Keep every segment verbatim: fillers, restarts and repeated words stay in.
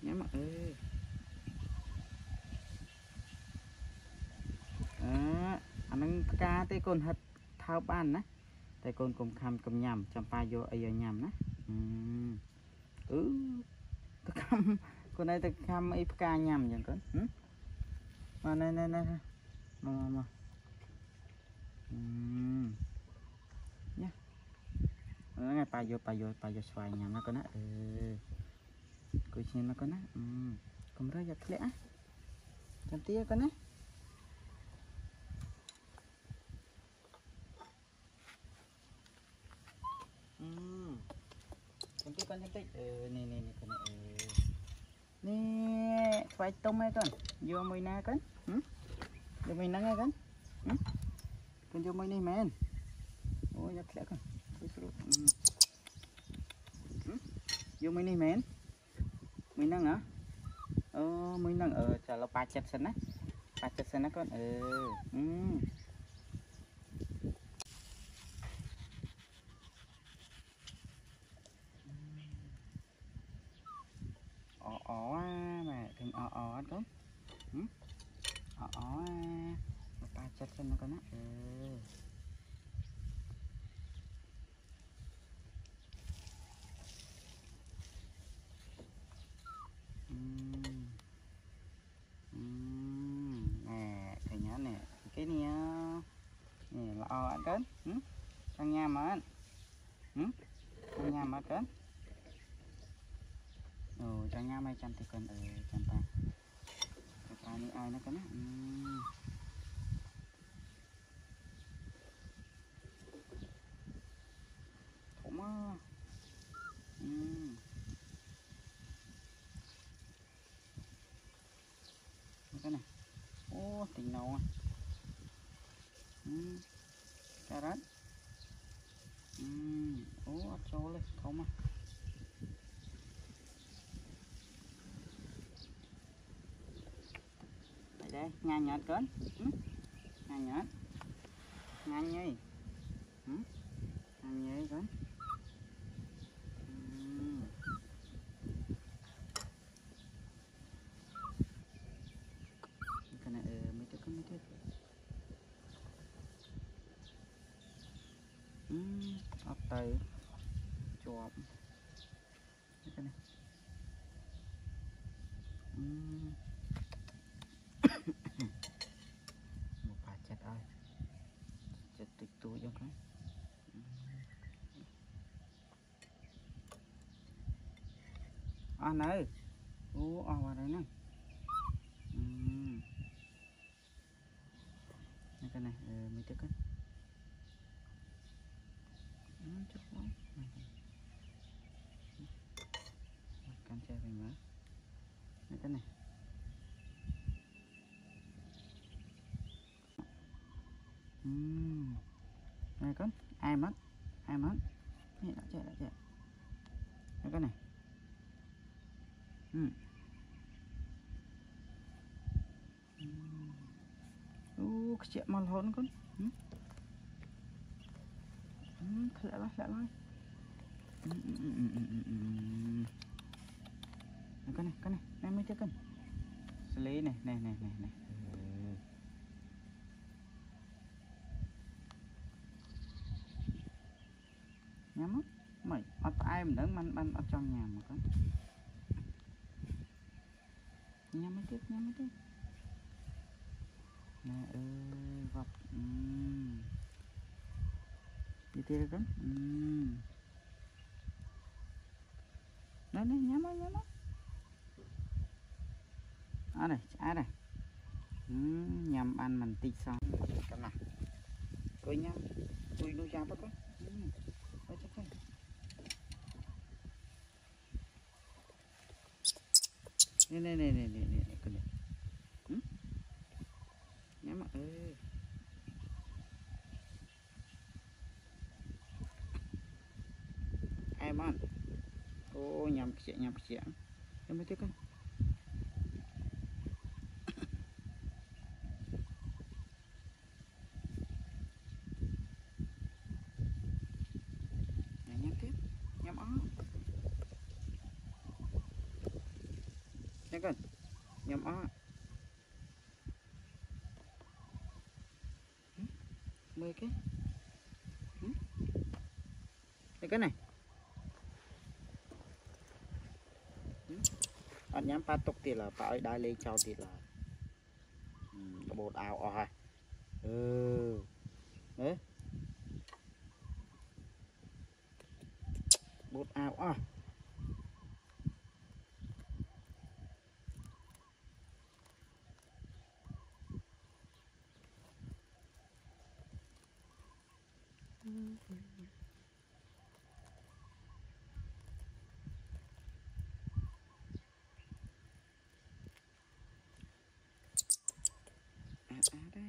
nhắm mắt ơi. À, anh đang ca tới con hạt thao ban nè, tại con cùng khăm cầm nhầm chăm pa vô ai vô nhầm nè. Ừ, tôi khăm con này tôi khăm ít ca nhầm vậy con. Ừ? Mà này này này, mà mà mà. Ừ. Nhá. Nó ngay pa vô pa vô pa vô xoay nhầm nó con á. Ừ. Cô xin nó con á. Ừ. Cầm ra giật lẽ. Chăm tía con á. Chăm tía con chăm tía. Ừ, nè nè nè con này. Nè, phải tôm hay con. Vô mùi na con. Ừ? Vô mùi na nghe con. Ừ? Con vô mùi này men. Ôi giật lẽ con. Ừ. Ừ? Vô mùi này men. Mùi năng hả? Ờ, mùi năng ở chả là ba chất sân á. Ba chất sân á con. Ừ. Ừ. Ỏ ỏ mà thằng ỏ ỏ con. Ừ? Ỏ ỏ ba chất sân nó con á. Ừ. Nè cái này nè là o ăn cấn sang nhà mà ăn sang nhà mà cấn rồi sang nhà mày chăn thì cần ở chăn ta ta như ai nó cấn á thủng á cái này ô tình nấu à cà rốt ô cho lên thủng à đây ngay nhạt cấn ngay nhạt ngay nhây ngay nhây cấn cái này mấy cái con mấy cái ấp tay chọp cái này một vài chặt ơi chặt tịch túi cho cái à này ô à vào đây nè cái này mấy cái cân chắc lắm cắn che về má cái này này con ai mất ai mất này đã chạy đã chạy cái này ô chạy mal hôn con lại lại lại lại cái này cái này em mới chơi cân xử lý này này này này này nhắm mắt mày ở ai mình đỡ man ban ở trong nhà mà con nhắm mắt tiếp nhắm mắt tiếp nè ơi vật đi theo con đây này nhắm mắt nhắm mắt ở đây á đây nhầm ăn mình tịt xong cái này coi nhá tôi nuôi ra bắt con này này này này này này cái này nhắm mắt ơi ai ăn ô nhầm chị nhầm chị em mới tiếc con nhắm tiếp nhắm ó Nghe con. Nhầm ó. mười cái. Đây cái này. Anh nhắm pa tục thì là phải đai lên trâu thì là ừ, bột ảo ở ha. Ừ. Đấy. Bột ảo à. À, à, đây.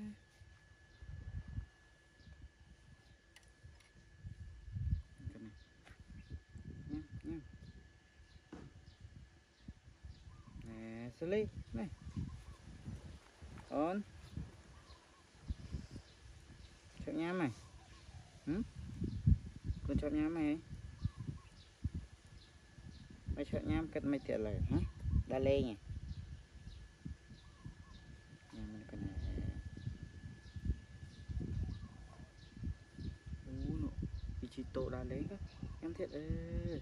Nè, Zhuly này. Ổn. Chọn nhám mày. Hử? Con chọn nhám mày. Mày chọn nhám cất mày tiện lời hả? Đa lê nhỉ. Nhám này con này. Ú nụ. Ý chí tổ đa lê cơ. Nhám thiệt ơi.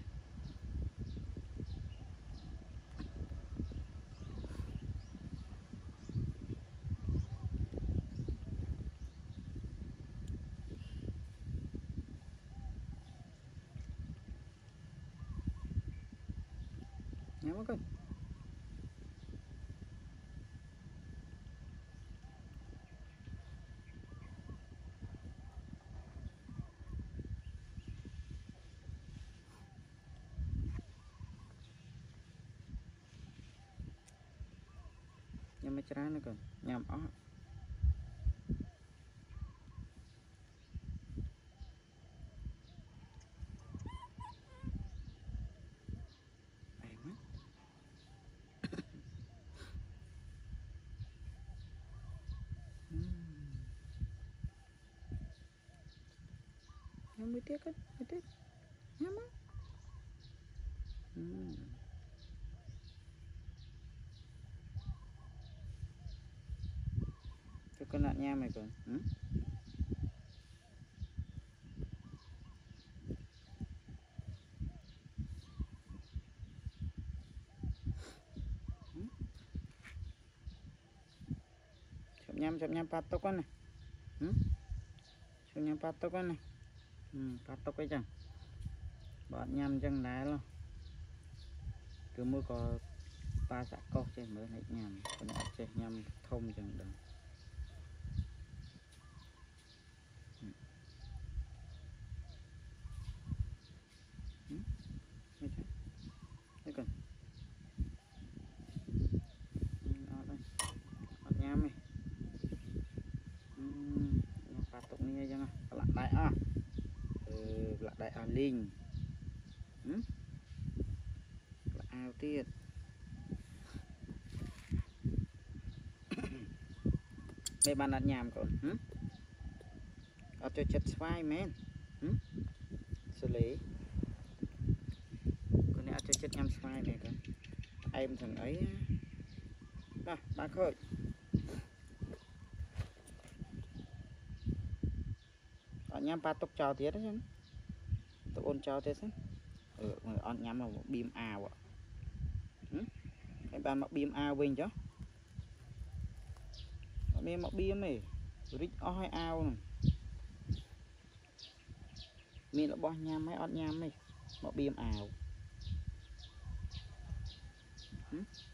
Nhắm con. Nhắm mấy trái nữa con. Nhắm ó. Nhắm mới tiếc con. Mới tiếc. Nhắm á. Ừ. Cho con nạn nham này con. Ừ? Ừ? Chậm nham chậm nham phát tốc con này. Ừ? Chậm nham phát tốc con này. Ừ, phát tốc cái chẳng. Bọn nham chẳng đá luôn. Cứ mua có ba dạ co trên mới này nham. Còn lại trên nham thông chẳng được. Ừ. Ừ? Đây cần. Ừ, đó đây. Bọn nham này. Ừ, nham phát tốc này chẳng à. Lại đại à. Ừ, lại đại à linh. Ừ? Lại ao tiết. Mấy bạn ăn nhàm con. Ừ? Ở cho chất xoay men. Ừ? Zhuly. Con này cho chất nhằm xoay này con. Em thằng ấy. Nào, bác ơi. Ở nhằm ba tốc trào tiết đó chứ. Tốc ôn trào tiết chứ. Ừ, on nhằm là một bìm ào ạ. Ừ? Cái bạn mặc bìm ào bình chứ. Mình mặc bìm này. Rích oi ào này. Mình là bỏ nhằm mấy on nhằm này. Mặc bìm ào. Ừ?